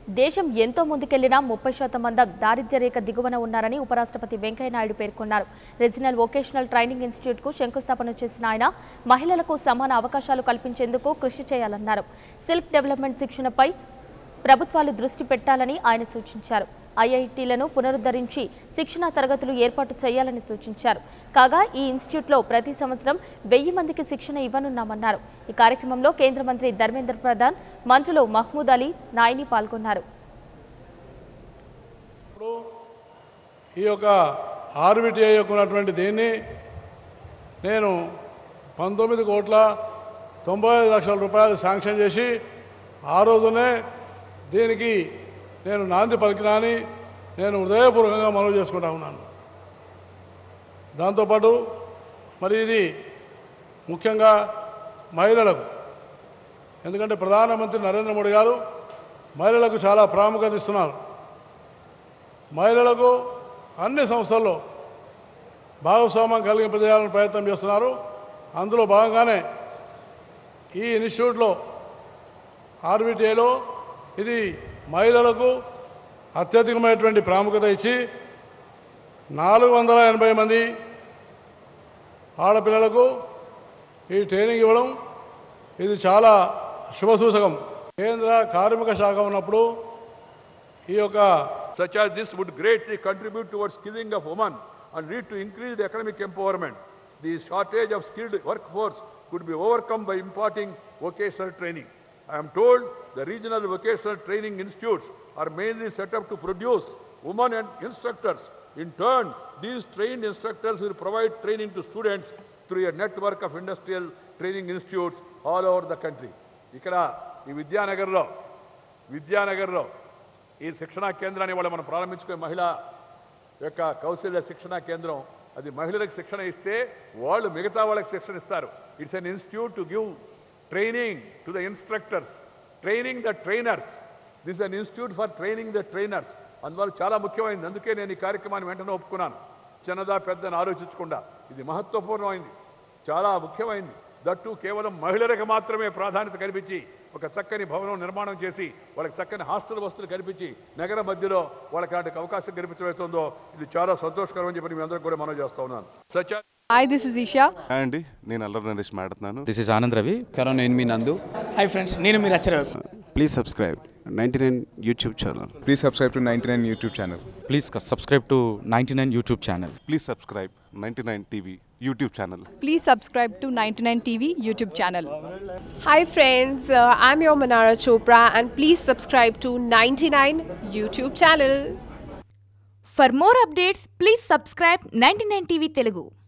దేశం ఎంతో ముందుకెళ్లినా 30% మంది దారిద్ర్య రేఖ దిగువన ఉన్నారని ఉపరాష్ట్రపతి వెంకయ్య నాయుడు పేర్కొన్నారు. రీజనల్ వొకేషనల్ ట్రైనింగ్ ఇన్స్టిట్యూట్ కు శంకుస్థాపన చేసిన ఆయన మహిళలకు సమాన అవకాశాలు కల్పించేందుకు కృషి చేయాలన్నారు. సెల్ఫ్ డెవలప్మెంట్ శిక్షణపై ప్రభుత్వాలు దృష్టి పెట్టాలని ఆయన సూచించారు. ఐఐటీలను పునరుద్ధరించి శిక్షణా తరగతులు ఏర్పాటు చేయాలని సూచించారు. కాగా ఈ ఇన్స్టిట్యూట్లో ప్రతి సంవత్సరం 1000 మందికి శిక్షణ ఇవ్వనున్నామన్నారు. ఈ కార్యక్రమంలో కేంద్ర మంత్రి ధర్మేంద్ర ప్రధాన్, మంత్రులు మహమూద్ అలీ, నాయిని పాల్గొన్నారు. ఈ యొక్క ఆర్బిటిఐ ఉన్నటువంటి దీన్ని నేను 19,95,00,000 రూపాయలు శాంక్షన్ చేసి ఆ రోజునే దీనికి నేను నాంది పలికినాని నేను హృదయపూర్వకంగా మనవి చేసుకుంటా ఉన్నాను. దాంతోపాటు మరి ఇది ముఖ్యంగా మహిళలకు, ఎందుకంటే ప్రధానమంత్రి నరేంద్ర మోడీ గారు మహిళలకు చాలా ప్రాముఖ్యత ఇస్తున్నారు. మహిళలకు అన్ని సంస్థల్లో భాగస్వామ్యం కలిగింపజేయాలని ప్రయత్నం చేస్తున్నారు. అందులో భాగంగానే ఈ ఇన్స్టిట్యూట్లో ఆర్బిటిఐలో ఇది మహిళలకు అత్యధికమైనటువంటి ప్రాముఖ్యత ఇచ్చి 480 మంది ఆడపిల్లలకు ఈ ట్రైనింగ్ ఇవ్వడం ఇది చాలా శుభసూచకం. కేంద్ర కార్మిక శాఖ ఉన్నప్పుడు ఈ యొక్క such as this would greatly contribute towards skilling of women and lead to increased economic empowerment. The shortage of skilled workforce could be overcome by imparting vocational training. I am told the regional vocational training institutes are mainly set up to produce women and instructors. In turn, these trained instructors will provide training to students through a network of industrial training institutes all over the country. Ikkada ee Vidyanagarlo ఈ శిక్షణా కేంద్రాన్ని వాళ్ళు మనం ప్రారంభించుకునే మహిళా యొక్క కౌశల్య శిక్షణా కేంద్రం, అది మహిళలకు శిక్షణ ఇస్తే వాళ్ళు మిగతా వాళ్ళకి శిక్షణ ఇస్తారు. It's an institute to give training to the instructors, training the trainers. This an institute for training the trainers. అందువల్ల చాలా ముఖ్యమైనది. అందుకే నేను ఈ కార్యక్రమాన్ని వెంటనే ఒప్పుకున్నాను. చిన్నదా పెద్దని ఆలోచించకుండా ఇది మహత్వపూర్ణమైంది, చాలా ముఖ్యమైనది. దట్టు కేవలం మహిళలకు మాత్రమే ప్రాధాన్యత కల్పించి ఒక చక్కని భవనం నిర్మాణం చేసి వాళ్ళకి చక్కని హాస్టల్ వసతులు కల్పించి నగర మధ్యలో వాళ్ళకి అలాంటి అవకాశం కల్పించబోతుందో ఇది చాలా సంతోషకరం అని చెప్పి మీ అందరికీ కూడా మనం చేస్తా ఉన్నాను. Hi, this is Isha. Hi అండి, నేను అల్లరి నరేష్ మాట్లాడుతున్నాను. This is Anand Ravi. Karan, నేను మీ నందు. Hi friends, నేను మీ రచరవి. Please subscribe 99 YouTube channel. Please subscribe to 99 YouTube channel. Please subscribe to 99 YouTube channel. Please subscribe 99 TV YouTube channel. Please subscribe to 99 TV YouTube channel. Hi friends, I'm your Manara Chopra and please subscribe to 99 YouTube channel. For more updates, please subscribe 99 TV Telugu.